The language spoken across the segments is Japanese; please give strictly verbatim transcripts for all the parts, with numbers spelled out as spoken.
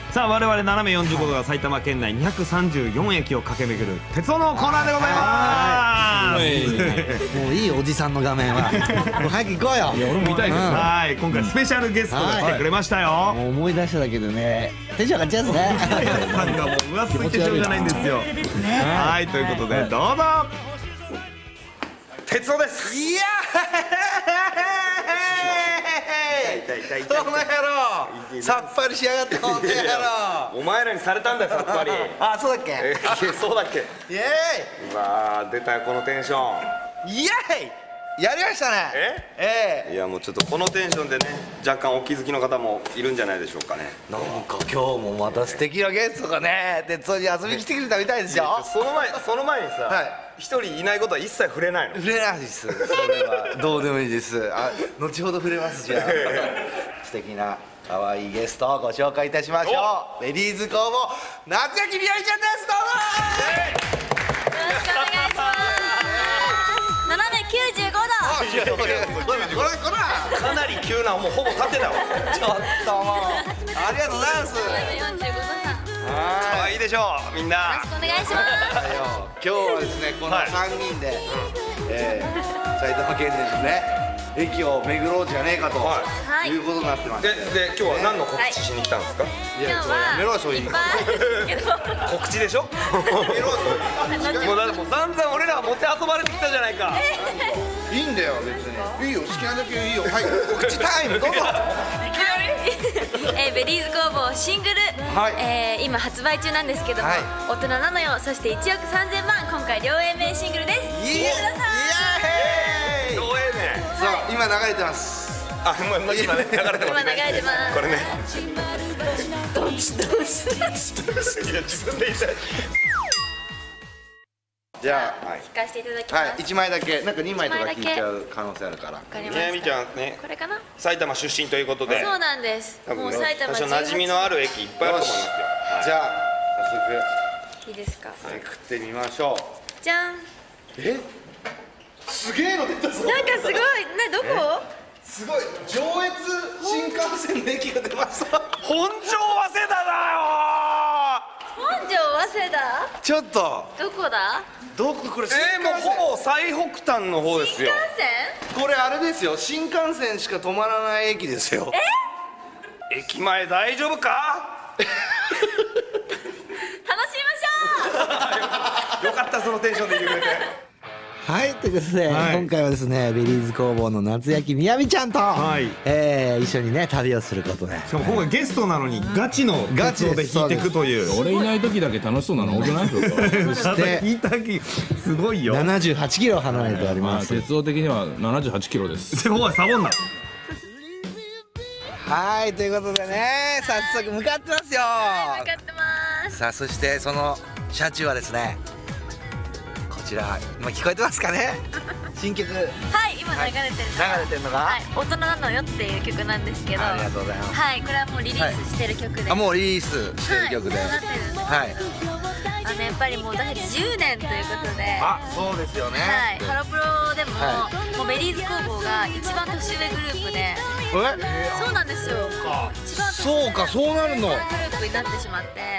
さあ我々斜めよんじゅうごどが埼玉県内にひゃくさんじゅうよんえきを駆け巡る鉄道のコーナーでございます。 もういいおじさんの画面はもう早く行こうよ。 いや俺も見たいけど、 はい、今回スペシャルゲストが来てくれましたよ。 もう思い出しただけでねテンション上がっちゃうやつね。 さんがもう上すぎてしょうがないんですよ。はい、ということでどうぞ。鉄道です。 いやーこの野郎さっぱりしやがってこの野郎。 お前らにされたんだよさっぱり。 あ、そうだっけ。 えそうだっけ。 イエうわー出たよこのテンション。 ーイイエーイやりましたね。 ええいやもうちょっとこのテンションでね若干お気づきの方もいるんじゃないでしょうかね。 なんか今日もまた素敵なゲストがね鉄道に遊びに来てくれたみたいですよ。 その前その前にさ、 はい一人いないことは一切触れないの。 触れないです。それはどうでもいいです。あ、後ほど触れます。じゃあ素敵な可愛いゲストをご紹介いたしましょう。ベリーズ工房夏焼みやりちゃんです。どうぞ。 よろしくお願いします。斜めきゅうじゅうごど。 こらこらこらかなり急なもうほぼ縦だわ。 ちょっともうありがとうございます。 斜めよんじゅうごどさん。 可愛いでしょうみんな。 よろしくお願いします。 今日はですねこのさんにんで、えー、埼玉県でですね駅を巡ろうじゃねえかと、 はい、 いうことになってます。 でで今日は何の告知しに来たんですか。 いや今日やめろそういうはいっぱいあるんですけど。 告知でしょ。もうだってもう散々俺らは持って遊ばれてきたじゃないか。 いいんだよ別にいいよ好きなだけいいよ。はい告知タイムどうぞ。 えー、ベリーズ工房シングル、 はいえー、今発売中なんですけども、 はい大人なのよ、そしていちおくさんぜんまん、今回両 A 面シングルです。聴いてください。 イエーイどうええねん。 そう今流れてます。 あもう今ね流れてます。 今流れてますこれね。 ドンチドンチいや自分で言いたい。 じゃあ聞かせていただきます。 はいいちまいだけなんかにまいとか聞いちゃう可能性あるから。 わかりまみやみちした。 ゃんねこれかな。 埼玉出身ということで。 そうなんです。 多分もう埼玉多少馴染みのある駅いっぱいあると思いますよ。 じゃあ早いいですか。 速めくってみましょう。 じゃん。 えすげえの出たぞ。 なんかすごい、ね、どこ。 すごい上越新幹線の駅が出ました。 本庄早稲田だ本庄早稲田。 ちょっとどこだ。 どここれ新よ。えー、もう幹線ほぼ最北端の方ですよ。 新幹これあれですよ新幹線しか止まらない駅ですよ。 駅前大丈夫か。 線。楽しみましょう。 よかったそのテンションでいてくれて。 はいということで、 はい今回はですねベリーズ工房の夏焼きみやびちゃんと、 はいえー一緒にね旅をすることでしかも今回ゲストなのにガチのガチで鉄道で弾いていくという。 俺いない時だけ楽しそうなの多くないですか。 そして弾いた気すごいよ。 ななじゅうはちキロ離れておりまあます。 鉄道的にはななじゅうはちキロです。 おいサボんな。 はいということでね早速向かってますよ。 向かってます。 さあそしてその車中はですねこちら今聞こえてますかね新曲流れはい、今流れてるのが、 てるのが、 はい、大人なのよっていう曲なんですけど、 ありがとうございます。 はい、これはもうリリースしてる曲で、 あもうリリースしてる曲で、 はい、そうなってるんですけど、 はいあのやっぱりもう私たちじゅうねんということで、 あそうですよね。 はい、ハロプロでも、 はもうベリーズ工房が一番年上グループで、 えそうなんですよ。一番年そうかそうなるの。 グループになってしまって、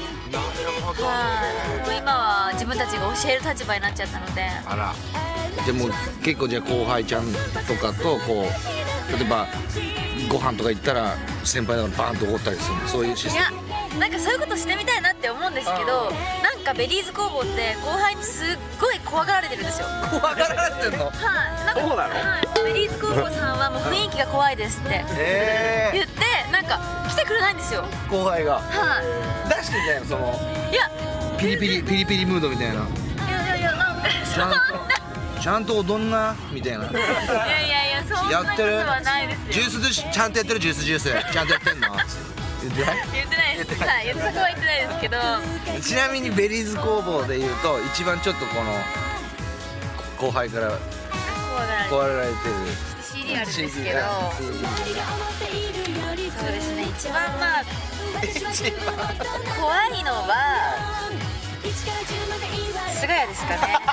はい、もう今は自分たちが教える立場になっちゃったので、 あらでも結構じゃあ後輩ちゃんとかとこう例えばご飯とか行ったら先輩だからバーンと怒ったりするのそういうシステいや、なんかそういうことしてみたいなって思うんですけど、なんかベリーズ工房って後輩にすっごい怖がられてるんですよ。 ム怖がられてんの。 はい、なんかそうなのはい、ベリーズ工房さんはもう雰囲気が怖いですってえ言って、なんか来てくれないんですよ。 ー、後輩がは出してんじゃないのそのい、いや、 ピリピリピリピリムードみたいないやいやいや、なんかそんな、 ちゃんと踊んなみたいないやいやいや、そんなことはないですよ。 ジュースジュースちゃんとやってるジュースジュースちゃんとやってんの言ってない言ってないです。はい、そこは言ってないですけど、 ちなみにベリーズ工房でいうと一番ちょっとこの後輩から怖がられて怖がられてるシーディー あるんですけど、 シーディーそうですね、一番まあ怖いのは菅谷ですかね。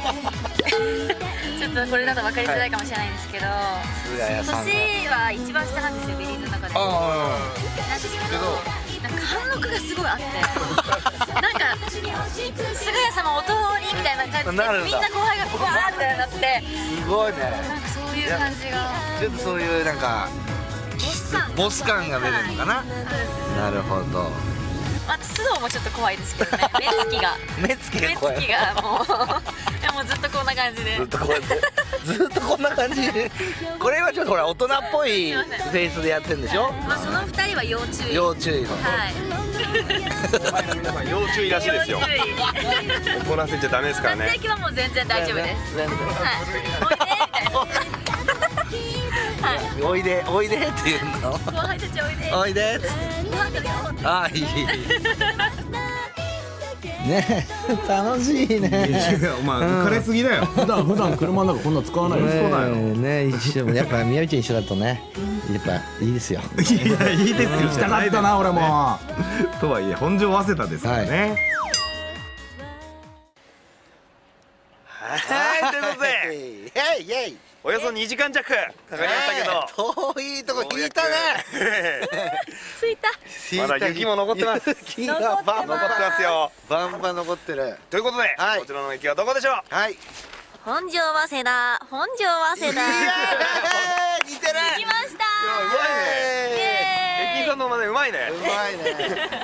ちょっとこれだと分かりづらいかもしれないんですけど、 菅谷さんが年は一番下なんですよ、ベリーズの中で。 あなんですけど、なんか貫禄ごいあってなんか菅谷様お通りみたいな感じでみんな後輩がバーってなってすごいね。 なんかそういう感じがちょっとそういうなんかボス感が出るのかな。なるほど。 あと須藤もちょっと怖いですけどね。目つきが目つきが目つ怖い。 きがもういやもうずっとこんな感じでずっとこうやってずっとこんな感じでこれはちょっとほら大人っぽいフェイスでやってるんでしょ。 まあその二人は要注意要注意の。 はい皆さん要注意らしいですよ。 要注意怒らせちゃダメですからね。 夏焼きはもう全然大丈夫です全然はいおいでみたいなはいおいでおいでって言うの。 後輩たちおいでおいでっつってご飯食べようああいいいいね楽しいね。 お前浮かれすぎだよ。 普段普段車の中こんな使わないです。 そうだよねね一緒やっぱ宮内ちゃん一緒だとねやっぱいいですよ。 いやいいですよ。 行きたかったな俺も。 とはいえ本庄早稲田ですからね。はいということでイエイイエイおよそにじかんじゃくかかりましたけど。 遠いとこ引いたね。 着いたまだ雪も残ってます。 雪がバンバン残ってますよ。 バンバン残ってる。 ということで、 はいこちらの駅はどこでしょう。 はい。 本庄早稲田本庄早稲田似てる。 来ましたうまいね。 イエーイ駅員さんの真似うまいね。 うまいね。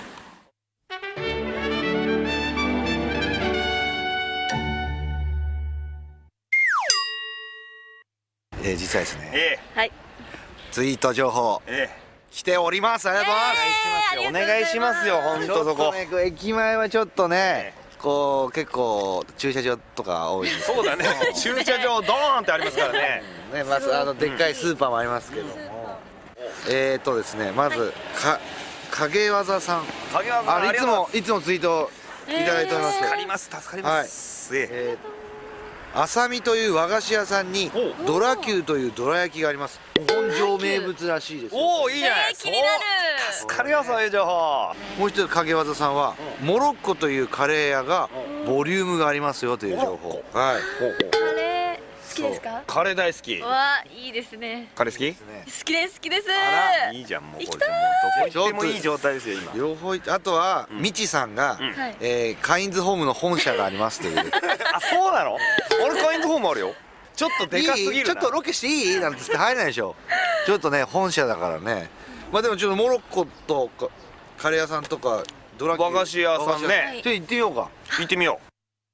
えー、実はですね、 えはいツイート情報ええ来ております。ありがとうございます。 えお願いしますよ。本当そこ。 ちょっとね、駅前はちょっとね、こう結構駐車場とか多いんです。 そうだね。駐車場ドーンってありますからね。 ね、まずあのでっかいスーパーもありますけども、えーとですね、まずか影技さん、 影技さんあれいつもいつもツイートいただいております。 助かります助かります。えええーあさみという和菓子屋さんにドラキューというどら焼きがあります。本庄名物らしいですよ。 おおいいじゃない。 えー気になるそう助かるよそういう情報。 もう一つ影技さんはモロッコというカレー屋がボリュームがありますよという情報。はい。 カレー好きですかカレー大好き。 わあいいですねカレー好き？ 好きです好きですあらいいじゃんもうこれ行きたいもうどこ行ってもいい状態ですよ今。 両方いて、あとはみちさんが、 はいえーカインズホームの本社がありますという。 あそうなの？俺カインズホームあるよ。ちょっとでかすぎるな。 いいちょっとロケしていいなんて言って入れないでしょ。ちょっとね本社だからね。まあでもちょっとモロッコとかカレー屋さんとかドラキュー和菓子屋さんね。 はいちょっと行ってみようか。 行ってみよう。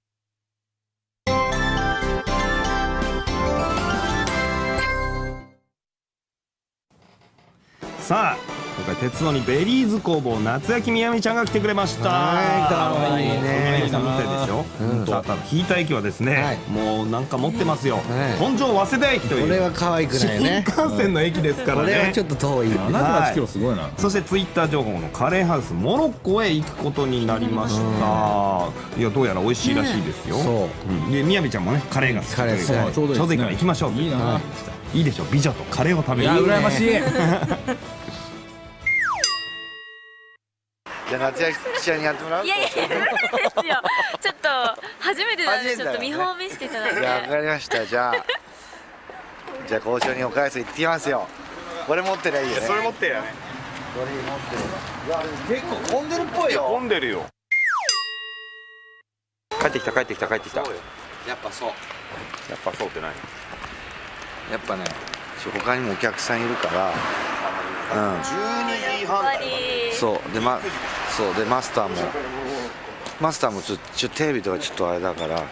さあ今回鉄道にベリーズ工房夏焼きみやみちゃんが来てくれました。 はいかわいいねみやみさんみたいでしょ。 うんさあただ引いた駅はですね、 はいもうなんか持ってますよ。 はい本庄早稲田駅というこれは可愛くないよね。 新幹線の駅ですからねこれはちょ。っと遠い。 ななじゅうはちキロすごいな。 そしてツイッター情報のカレーハウスモロッコへ行くことになりました。いやどうやら美味しいらしいですよ。 そううんでみやびちゃんもねカレーが好きということでカレーそうちょうどいいですねちょうどいいから行きましょう。 いいなはいいいでしょ美女とカレーを食べる。 いや羨ましい。 じゃあ夏焼きちゃんにやってもらう。 いやいやいやですよちょっと初めてなんでちょっと見初めてだよね本見せていただいてじゃあ分かりました。じゃあじゃあ交渉にお返し行ってきますよ。これ持ってりゃいいよね。 それ持ってやね。 これ持ってる。いやでも結構混んでるっぽいよ。 混んでるよ。帰ってきた帰ってきた帰ってきた。やっやっぱそう。 ぱそうってない。 やっぱね、他にもお客さんいるから。うん。 じゅうにじはんやっぱりそうでまそうでマスターもマスターもちょっとちょテレビとかちょっとあれだからだ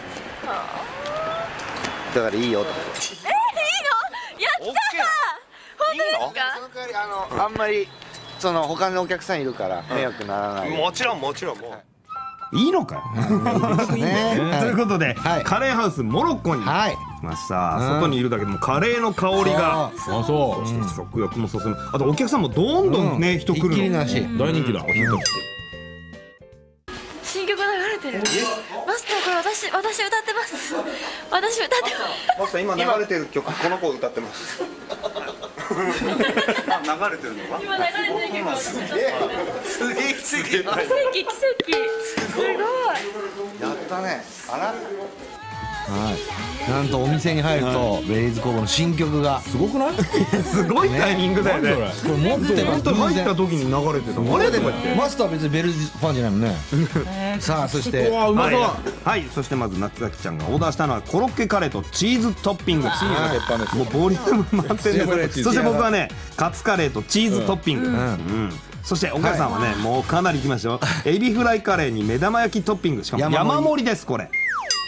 からいいよって。 えいいのやったー本当ですかその代わりあのあんまりその他のお客さんいるから迷惑ならない。 もちろんもちろんもう。いいのかよ。 ね。 ということで、 はいカレーハウスモロッコに来はい。 ました。 うん外にいるだけでもカレーの香りが。 あそう。 そして食欲も進む。あとお客さんもどんどんね、人来ひっきりるの。 なし。 大人気だ。おヒット。 新曲流れてるマスターこれ私私歌ってます私歌ってますマスター今流れてる曲この子歌ってます。流れてるのは？ 今流れてる曲を私歌ってますすげえすげえ。 奇跡奇跡すごいやったね。あら。 はい、なんとお店に入るとベリーズ工房の新曲がすごくない？ すごいタイミングだよね。 これ持ってます。 本当に入った時に流れてた。あれでもマスターは別にベリーズファンじゃないもんね。さあそしてうわうまそう。 はい、そしてまず夏崎ちゃんがオーダーしたのはコロッケカレーとチーズトッピング。 チーズの鉄板です。 もうボリューム満点チーズです。そして僕はねカツカレーとチーズトッピング。 うんうんそして岡さんはね、もうかなりいきましょう。エビフライカレーに目玉焼きトッピング、しかも山盛り山盛りですこれ。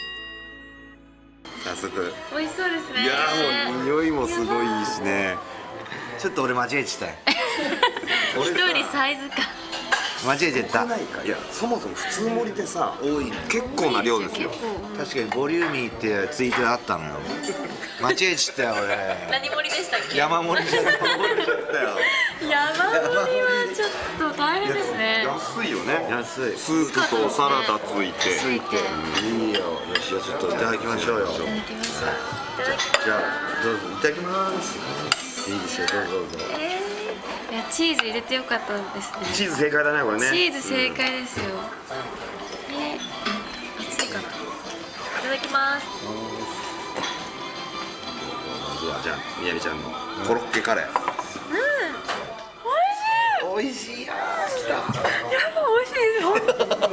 早速。 美味しそうですね。 いやもう匂いもすごいいいしね。ちょっと俺間違えちゃった。 一人サイズか。 間違えちゃった。 いやそもそも普通盛りでさ多いね。 結構な量ですよ。 確かにボリューミーってツイートあったのよ。間違えちゃったよ俺。 何盛りでしたっけ？ 山盛りじゃない。山盛りだったよ。 山盛りはちょっと大変ですね。 安いよね。 安い。 スープとサラダついて。 ついて。 いいよ。よしじゃあちょっといただきましょうよ。 いただきます。いただきじゃあどうぞいただきます。いいですよどうぞどうぞ。 えー、いやチーズ入れてよかったですね。 チーズ正解だねこれね。 チーズ正解ですよ。えー、熱いかな。いただきます。 まずはじゃあみやびちゃんのコロッケカレー。 美味しいよ。来た。 やっぱ美味しいですよ。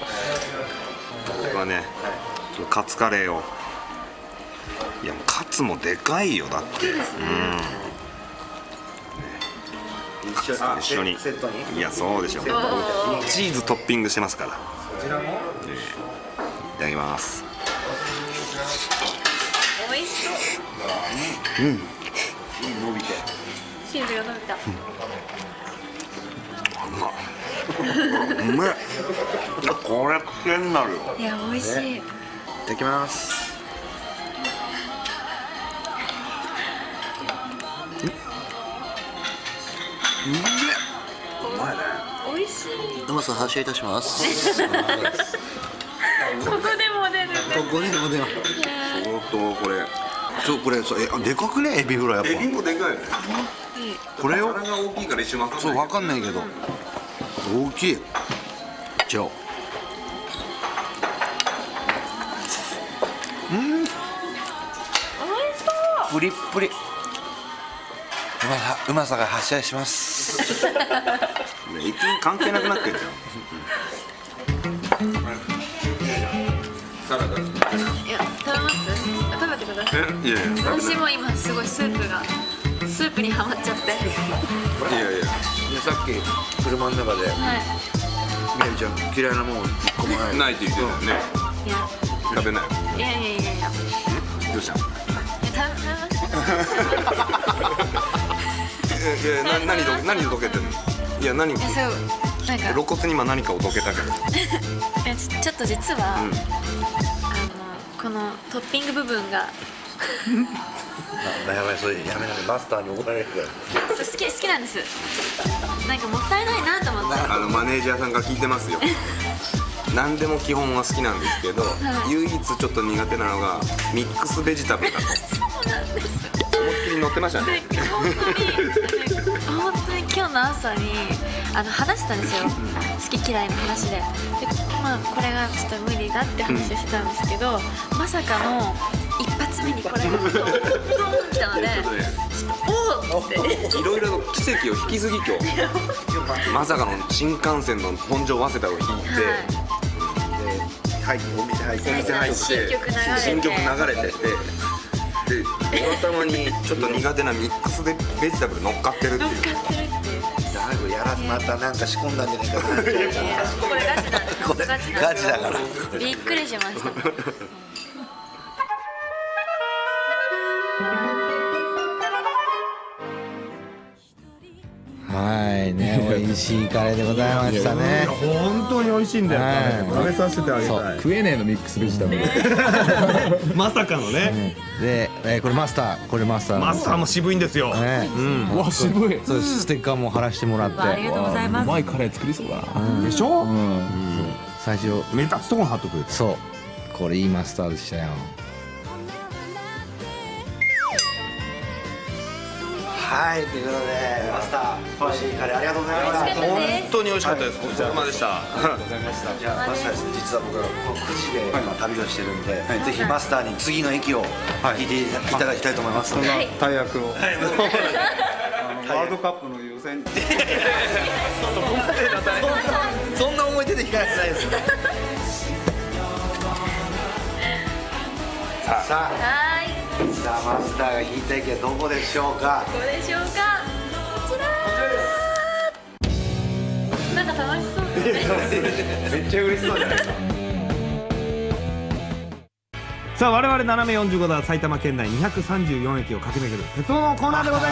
僕はね、ちょっとカツカレーを。いやもうカツもでかいよだって。 一緒一緒にセットに。 いやそうでしょ。チーズトッピングしてますから。こちらも。いただきます。 美味しそう。 伸びて。 チーズが伸びた。 うめえ。これ癖になるよ。 いや美味しい。 いただきます。 美味しい。 うまさ発射いたします。 ここでも出るね。 ここでも出ます。 相当これ。 そうこれそうえでかくねエビフライやっぱ。 エビもでかいね。 これを体が大きいから一瞬わかんない。 そうわかんないけど大きい。じゃあ。うん。 美味しそう。 プリップリ。うまさうまさが発射します。 一見関係なくなってるじゃん。サラダ。 いや食べます？食べてください。 えいやいや。 私も今すごいスープがスープにはまっちゃって。 いやいや。 でさっき車の中ではい。 みやびちゃん嫌いなもん一個もない。 ないって言ってたよね。 いや食べない。 いやいやいやいや。いやどうしたの？ 食べ食べました。 いやな何ど何で溶けてるの？いや何？ いやそうなんか露骨に今何かを溶けたけど。 いやちちょっと実は、 うんあのこのトッピング部分がやばいそれやめなさいマスターに怒られるから。 そう好き好きなんです。なんかもったいないなと思って。 あのマネージャーさんが聞いてますよ。何でも基本は好きなんですけど、 はい唯一ちょっと苦手なのがミックスベジタブルだと。 そうなんです。 思いっきり乗ってましたね。 で本当に本当に今日の朝にあの話したんですよ。好き嫌いの話で。でまあこれがちょっと無理だって話をしてたんですけど、まさかの一発目にこれがドーンドーン来たので、おおって。 いろいろ奇跡を引き継ぎ今日。まさかの新幹線の本庄早稲田を引いて。 はいお店入ってお店入って新曲流れて新曲流れててでお頭にちょっと苦手なミックスでベジタブル乗っかってるっていう。 乗っかってるっていう。 最後やらまたなんか仕込んだんじゃないかな。 いやこれガチなんです。 これガチなんですガチだから。 びっくりしました。 はいね美味しいカレーでございましたね。 本当に美味しいんだよ。 はい食べさせてあげたい。 食えねえのミックスベジタブル。 まさかのね。 で、えーこれマスターこれマスターマスターも渋いんですよ。 ねうん。 うわ渋い。 そうステッカーも貼らしてもらってありがとうございます。 うまいカレー作りそうだな。 でしょ？ うん。 最初目立つところに貼っとく。 そうこれいいマスターでしたよ。 ははい、ということでマスター美味しいカレーありがとうございました。 本当に美味しかったです。ごちそうさまでした。 じゃあマスターですね、実は僕はこのくじで今旅をしてるんで、ぜひマスターに次の駅を聞いていただきたいと思いますので、 大役をワールドカップの予選そんな思い出で聞かれてないですさあさはあーい、 さあマスターが引いた駅はどこでしょうか。 どこでしょうか。こちらなんか楽しそうですね。 めっちゃ嬉しそうじゃないですか。さあ我々斜めよんじゅうごだ埼玉県内にひゃくさんじゅうよん駅を駆け巡る鉄道のコーナーでござい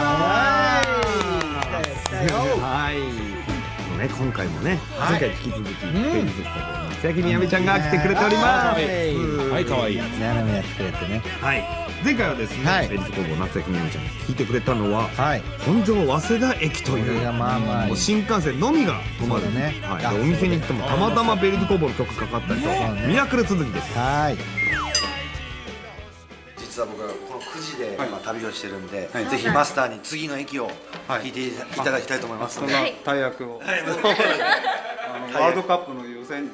ますはいね、今回もね、前回引き続きペリズコの夏焼みやめちゃんが来てくれております。 はい、可愛い斜めやってくれてね。 はい、前回はですね、ペリズ工房夏焼みやめちゃんが聞いてくれたのははい、 本庄早稲田駅というこれがまあまあもう新幹線のみが止まるねはい、お店に行ってもたまたまベリズ工房の曲かかったりとミラクル続きです。 はい、 実は僕はこのくじで今旅をしてるんで、ぜひマスターに次の駅を聞いていただきたいと思いますので、 大役をワールドカップの予選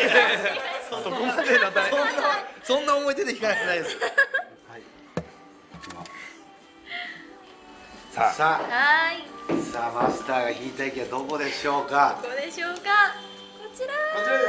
そんな思い出で聞かれてないですさあさはーい、 あさあマスターが引いた駅はどこでしょうか。 どこでしょうか。こちらこちら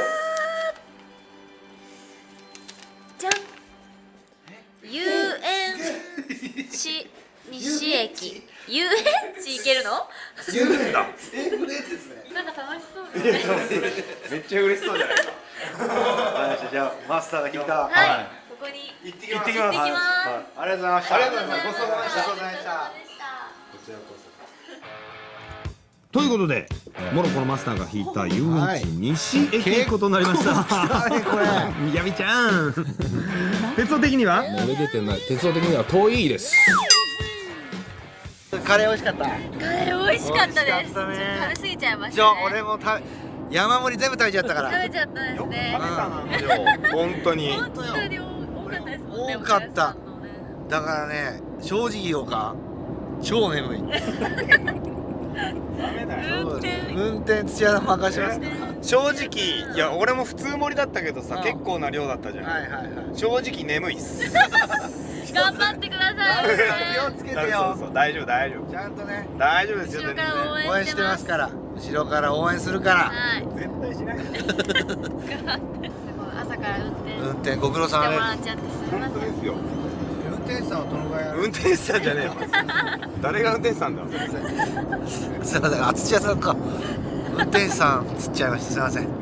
ですじゃん、遊園地西駅。遊園地行けるの？ セーフレーですね。 なんか楽しそうですね。 めっちゃ嬉しそうじゃないですか。 じゃあマスターが引いた、 はい、ここに行ってきます。 行ってきます。 ありがとうございました。 ありがとうございます。ごちそうさまでした。 ごちそうさまでした。 でした。 こちらこそ。 ということで、モロコのマスターが引いた遊園地西駅行くことになりました。 これみやみちゃん。鉄道的には？ 俺出てない。鉄道的には遠いです。 カレー美味しかった。 カレー美味しかったです。 美味しかったねちょっと食べ過ぎちゃいましじゃあたね。 俺もた山盛り全部食べちゃったから。 食べちゃったですね。 本当に。 本当に多かったですもんね。 多かったお客さんのね。 だからね、正直言おうか、超眠い。 運転運転土屋さん任しますか。 正直いや俺も普通盛りだったけどさ、 うん結構な量だったじゃん。 はいはいはい。 正直眠いっす。 頑張ってくださいね。 気をつけてそうよ。 そう大丈夫大丈夫ちゃんとね、 大丈夫ですよ。 後ろから応援応援してますから。後ろから応援するから。 はい。 絶対しない。 すごい朝から運転運転ご苦労してもさまらっちゃってすみません。 ですよ。 運転手さんはどのぐらいある？ 運転手さんじゃねえよ。誰が運転手さんだ。 すいません、あ、土屋さんか。運転手さんつっちゃいました。すいません。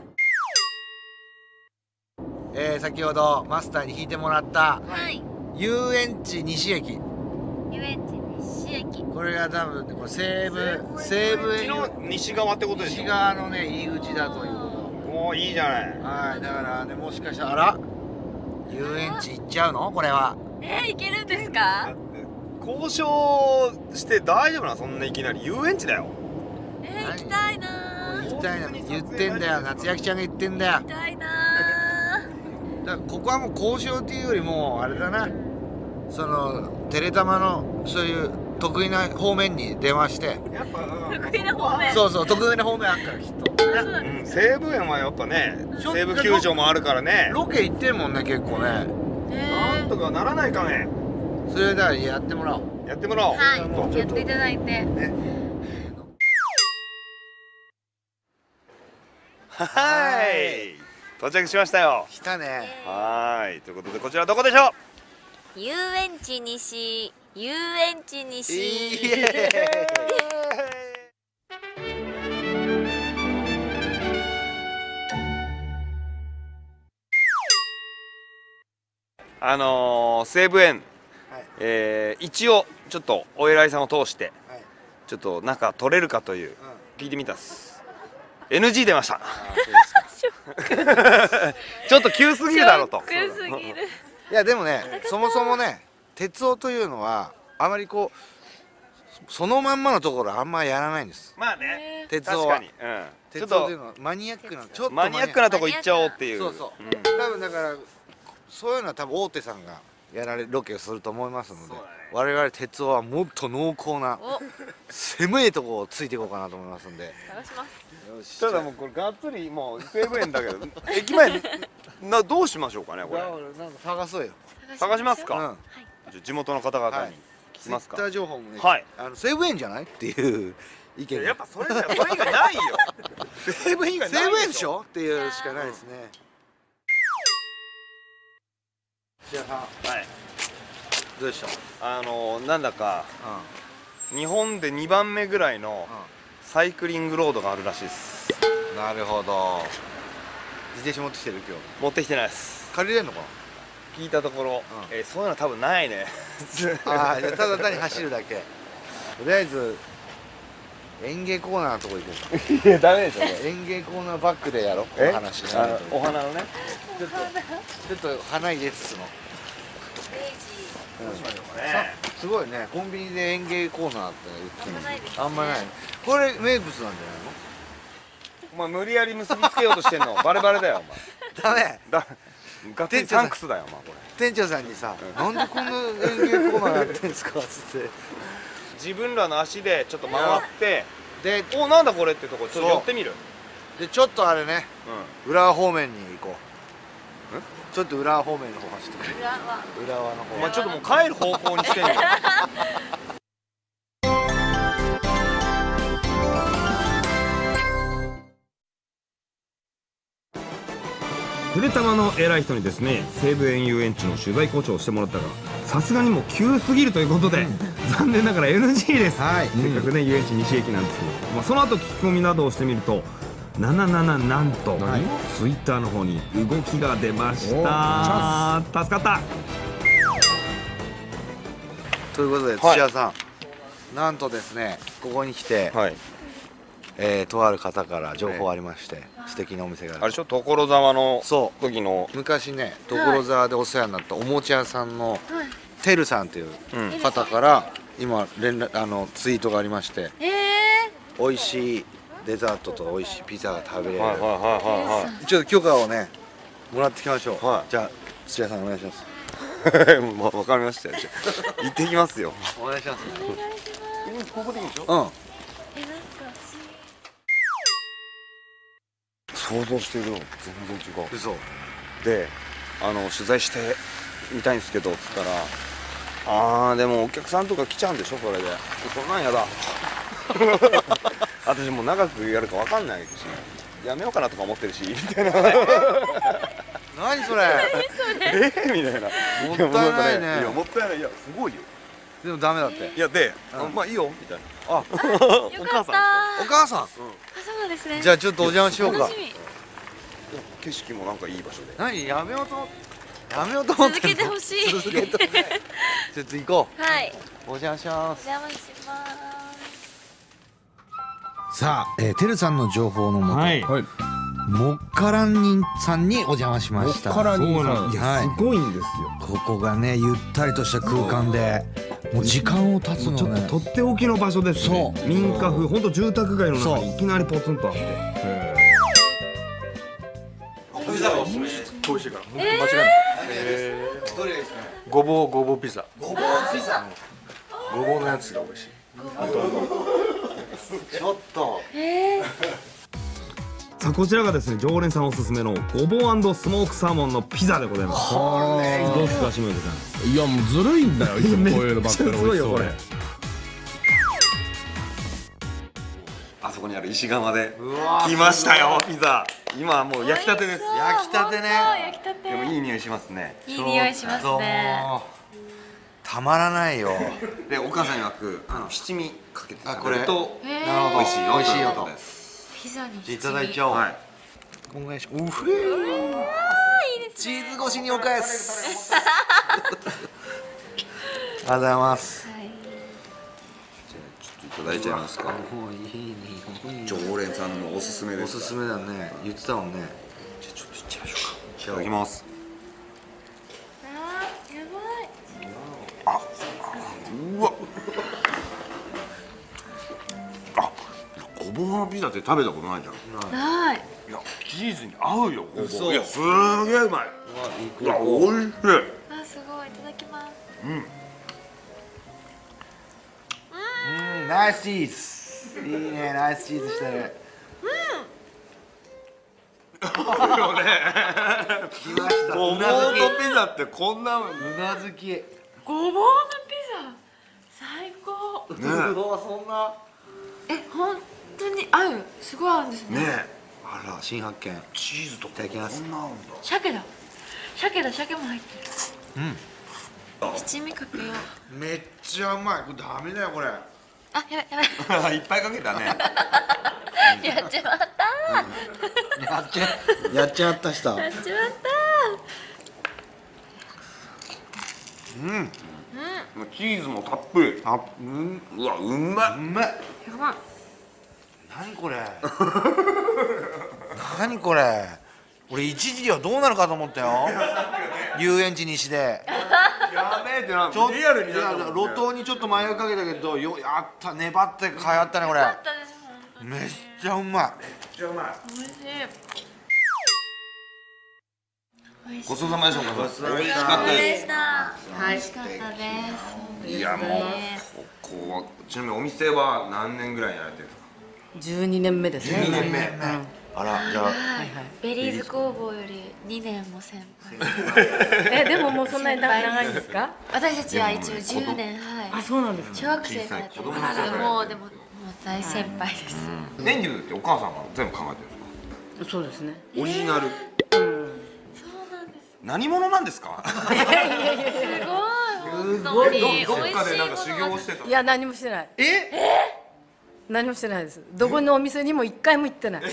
えー、先ほどマスターに引いてもらったはい。 遊園地西駅。 遊園地西駅。 これが多分これ西武西武園の西側ってことでし西ょ。 側のね入り口だというこおおいいじゃない。 と。はい、だからね、もしかしたらあら遊園地行っちゃうの？これは。 えー、行けるんですか？ 交渉して大丈夫な、そんないきなり遊園地だよ。 えー、行きたいなー。 行きたいな言ってんだよ、夏焼ちゃんが言ってんだよ。 行きたいなだからここはもう交渉っていうよりもあれだな、そのテレタマのそういう得意な方面に電話して、 やっぱー。得意な方面。 そうそう得意な方面あるからきっと。 うん、西武園はやっぱね、 ちょっと西武球場もあるからね。 ロケ行ってるもんね、結構ね。 なんとかならないかね。 それだからやってもらおう。 やってもらおう。 はい、やっていただいて。 はい。到着しましたよ。 来たね。 はーい。ということでこちらどこでしょう。 遊園地西、遊園地西。 イエあのー、西武園、 はいえー、一応ちょっとお偉いさんを通してはい。 ちょっと中取れるかといううん。 聞いてみたっす。エヌジー 出ました。 あそうですか。 ちょっと急すぎるだろうと。 ショックすぎる。 いやでもね、そもそもね、鉄道というのはあまりこうそのまんまのところあんまやらないんです。 まあね。 鉄道は確かに。うん。ちょっと鉄道というのはマニアックな、ちょっとマニアックなとこ行っちゃおうっていう。 そうそう。 ん多分だからそういうのは多分大手さんがやられるロケをすると思いますのでそうだね。 我々鉄夫はもっと濃厚なお狭いとこをついていこうかなと思いますんで。 探します。 よし。 ただもうこれがっつりもう西武園だけど駅前などうしましょうかねこれ。 なんか探そうよ。 探しますか。 うん。 じゃあ地元の方々に聞きますか。 ツイッター情報もね。 はい。 あの西武園じゃないっていう意見が。 やっぱそれじゃそれ以外ないよ。西武以外ない西武園でしょっていうしかないですね。土屋さん、 はい。 どうでした？ あのなんだかう日本でにばんめぐらいのん。 サイクリングロードがあるらしいです。 うん。なるほど。自転車持ってきてる今日。 持ってきてないです。 借りれんのか聞いたところ、 うんえーそういうの多分ないね。 な？ああ、じゃあただ単に走るだけ。とりあえず園芸コーナーのとこ行こうか。 いやダメでしょ。 園芸コーナーバックでやろう。こえの話ね。 あのお花のね。 ちょっとちょっと花入れつつの。 ねすごいね。コンビニで園芸コーナーって売ってるあんまないですねあんまない。これ名物なんじゃないお前無理やり結びつけようとしてんのバレバレだよお前。 の？ダメ。 だガッツリサンクスだよお前これ。 店長さんにさ、なんでこんな園芸コーナーやってんすかっつって。 自分らの足でちょっと回ってで、 おなんだこれってとこちょっと寄ってみる。 でちょっとあれね、 う浦和方面に行こう。ちょっと浦和方面の方走ってくれ。 裏は浦和のん。お方。 前ちょっともう帰る方向にしてんの。 筆玉の偉い人にですね西武園遊園地の取材交渉をしてもらったがさすがにもう急すぎるということで、残念ながら エヌジー です、 はい。 せっかくね遊園地西駅なんですけど、まあ、その後聞き込みなどをしてみるとなななななんとツイッターの方に動きが出ました助かったということで土屋さん、なんとですね、ここに来て、 はい。 えーとある方から情報ありまして、素敵なお店がある。 あれでしょ所沢のそう。 時の。 昔ね、所沢でお世話になったおもちゃ屋さんのはいてるさんといううん。 方から今連絡あのツイートがありまして、 え美味しいデザートと美味しいピザが食べれる、 はいはいはいはいちょっと許可をねもらってきましょう。 はいじゃあ土屋さんお願いします。 はい。もうわかりましたよ。じゃあ行ってきますよ。 お願いします。 ここでいいでしょ。 うん。 ー、えなんか想像してるの全然違う。 嘘。 で、あの取材してみたいんですけどっつったら、あーでもお客さんとか来ちゃうんでしょこれで。そんなんやだ。私もう長くやるかわかんないし、やめようかなとか思ってるしみたいな。 何それ。 えーみたいな。 もったいないねいやもったいない。いやすごいよ。 でもダメだって。 いやで、 うんあまあいいよみたいな。 あ、 よかったー。 お母さん。 あ、そうなんですね。 じゃあちょっとお邪魔しようか楽し。み。 景色もなんかいい場所で。 何やめようと思やめようと思って続んの。 けてほしい。 続けて。ちょっと行こはい。 う。お邪魔しまおす。 邪魔します。 さあ、えー、てるさんの情報のもと、 はいはい。 モッカランニンさんにお邪魔しました。 からにそうなんいや、 はいすごいんですよここがねゆったりとした空間でもう時間を経つのちょっねととっておきの場所ですねそう民家風ほんと住宅街の中そうにいきなりポツンとあってピザがおすすめ。美味しいから。 間違いない。 どれがいいですか。 ごぼうごぼうピザ。 ごぼうピザ。 ごぼうのやつが美味しい。 ちょっと。 さあこちらがですね常連さんおすすめのごぼうスモークサーモンのピザでございますどうですか下出さんいやもうずるいんだよ。いつもこういうのばっかり美味しそうで。 あそこにある石窯でうわー来ましたよピザ。今もう焼きたてです。 焼きたてね。 焼きたて。 でもいい匂いしますね。 いい匂いしますね。 たまらないよ。 でお母さん曰くあの七味かけてあこれ食べるとへーなるほど。 美味しいよ美味しいよと。 です。 ピザに。 じゃあいただいちゃおう。 はい。 お願いします。うふー。チーズ越しにお返す。ありがとうございます。 はい。 ちょっといただいちゃいますか。 もういいね。 常連さんのおすすめです。 おすすめだね。言ってたもんね。 じゃあちょっといっちゃいましょうか。いいただきます。 あー、やばい。 うわ。あ、ごぼうのピザって食べたことないじゃん。 ない。 いやチーズに合うよごぼ嘘う。いやすげえうまい。うわおいしい。 あ、すごい。いただきます。 ナイスチーズ。いいね、ナイスチーズしてる。来ました。 ごぼうのピザってこんなうなずき。 ごぼうのピザ最高。 うわ、そんな。 え、本当に合う。すごい合うんですね。 ねあら、新発見。 チーズといただきます。 鮭だ。鮭だ、鮭も入ってる。 うん。 七味かけよう。 めっちゃうまい。これダメだよ、これ。 あ、やばいやばい。 いっぱいかけたね。 やっちまったやっちゃ、やっちゃったした。 ー。やっちまっうん。 チーズもたっぷり。 あ、うん。 うわ、うまい。 うまい。 た。やばい。 何これ。何これ。俺一時はどうなるかと思ったよ。遊園地西で。 やべえってな。 ちょっとリアルになったもんね。 路頭にちょっと迷いかけたけど、よ、やった、粘って通ったね、これ。 よかったです。本当にめっちゃうまい。 めっちゃうまい。 美味しい。美味しい。 ごちそうさまでした。 ごちそうさま美味しでしたかったででした。美味しかったです。 す。いやもうここはちなみにお店は何年ぐらいやられてるんですか。 じゅうにねんめですね。 じゅうにねんめうんあら、じゃあ。 はい。ベリーズ工房よりにねんも先輩。 え、でももうそんなに長いんですか？ 私たちは一応じゅうねん、はい。 あ、そうなんですか。 小学生からやってますけどもうでももう大先輩です。 メニューってお母さんが全部考えてるんですか。 そうですね。 オリジナル。 そうなんです。 何者なんですか。 すごい本当に美味しいどっかでなんかも修のが行してた。 いや、何もしてない。 え。 何もしてないです。どこのお店にも一回も行ってない。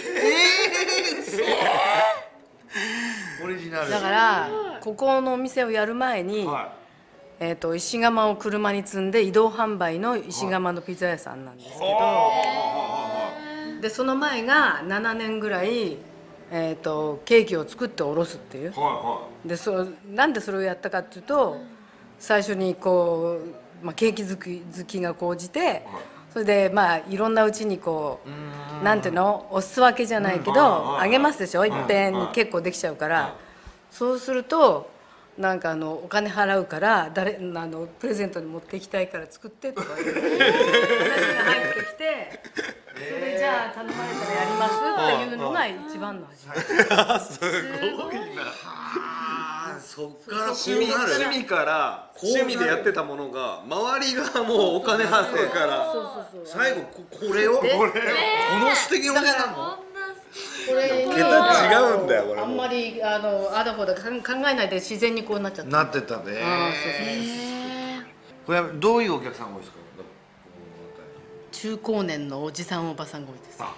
オリジナル。 だからここのお店をやる前に、 はえっと石窯を車に積んで移動販売の石窯のピザ屋さんなんですけど、でその前がななねんぐらい、えっとケーキを作っておろすっていう。 いはでそなんでそれをやったかっていうと、最初にこう、まあ、ケーキ好き好きが高じて、それでまあいろんなうちにこうなんていうのお裾分けじゃないけどあげますでしょ、いっぺんに結構できちゃうから、そうするとなんかあのお金払うから誰あのプレゼントに持っていきたいから作ってとかいう話が入ってきて、それでじゃあ頼まれたらやりますっていうのが一番の始まり。 そっから趣味趣味から趣味でやってたものが周りがもうお金払ってからそうそうそう。 最後ここれをこれをこの素敵なお店なの。 こんなこれに桁違うんだよこれあんまりあのあだこだ考えないで自然にこうなっちゃった。 なってたね。 あーそうそうこれどういうお客さんが多いですか。 中高年のおじさんおばさんが多いです。 中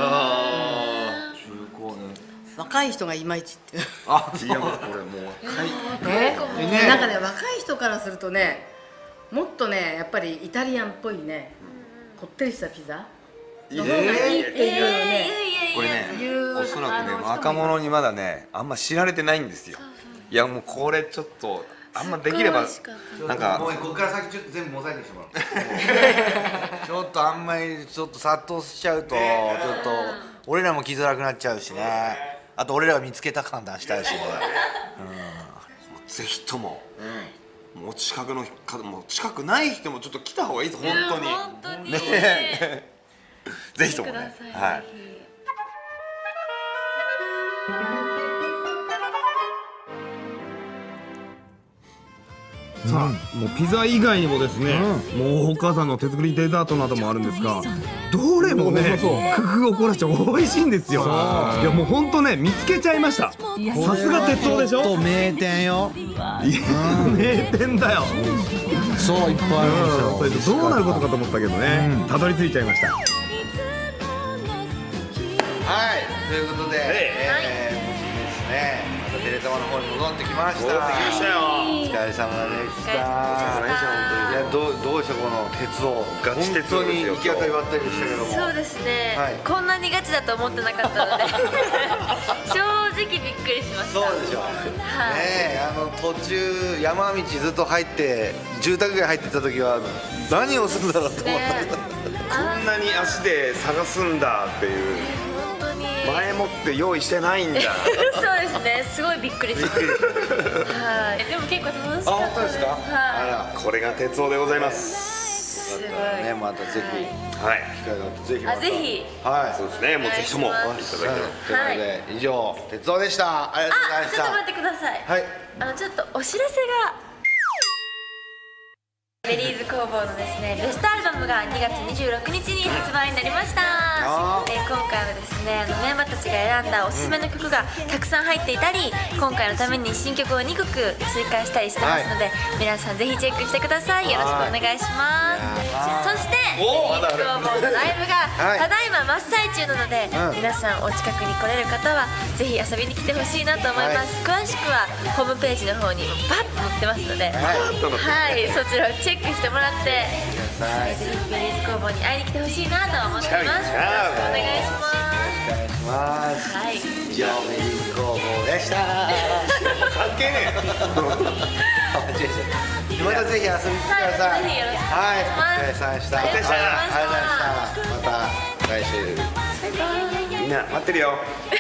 高年。 若い人がいまいちっていう。 あいやもうこれもうねねなんかね若い人からするとね、もっとねやっぱりイタリアンっぽいねこってりしたピザの方がいいっていうね。 これねいうおそらくねあの若者にまだねあんま知られてないんですよ。いやもうこれちょっとあんまできればなんかもうここから先ちょっと全部モザイクしてもらう。ちょっとあんまりちょっと殺到しちゃうとちょっと俺らも来づらくなっちゃうしね。あと俺らが見つけた感出したいしね。 ぜひとももう近くの方も近くない人もちょっと来た方がいいです本当に。 本当にねぜひともねはい。 さあもうピザ以外にもですね、もうお母さんの手作りデザートなどもあるんですが、どれもね工夫を凝らして美味しいんですよ。いやもうほんとね見つけちゃいました。さすが鉄道でしょ。 と名店よ。 いや名店だよ。 そういっぱいあるんですよ。 それでどうなることかと思ったけどね、たどり着いちゃいました。 はいということで、えー無事ですねまたテレタマの方に戻ってきました。 戻ってきましたよ。 お疲れ様でした。いやどうどうでしたこの鉄道。 ガチ鉄道ですよ本当に行き当たりばったりでしたけども。 そうですね、 はいこんなにガチだと思ってなかったので正直びっくりしました。 そうでしょ。 はいねえあの途中山道ずっと入って住宅街入ってた時は何をするんだろうと思ったけど、 ねこんなに足で探すんだっていう本当に前もって用意してないんだ。 そうですね、すごいびっくりしました。はい、でも結構楽しかった。 あ本当ですか。 はい。 あらこれが鉄道でございます。 すごいねまたぜひはい機会があってぜひまたあぜひはいそうですねもうぜひともお願いいしただければということで以上哲夫でしたありがとうございあましたちょっと待ってくださいはいあのちょっとお知らせがベリーズ工房のですねベストアルバムがにがつにじゅうろくにちに発売になりましたあーえー今回はですねあのメンバーたちが選んだおすすめの曲がたくさん入っていたり今回のために新曲をにこく追加したりしてますので、皆さんぜひチェックしてくださいよろしくお願いしますそしてベリーズ工房のライブがはいただいま真っ最中なので、 うん皆さんお近くに来れる方はぜひ遊びに来てほしいなと思います、詳しくはホームページの方にバッと載ってますのではい、そちらをチェックしてもらってはいぜひベリーズ工房に会いに来てほしいなと思ってますよろしくお願いしお願いしますますはい以上メリーズ工房でした関係ねえまたぜひ遊びに来てくださいはいぜひよろしくおはい願いしますお疲れ様でしたありがとうございましたありがとうございましたまた来週バイバイみんな待ってるよ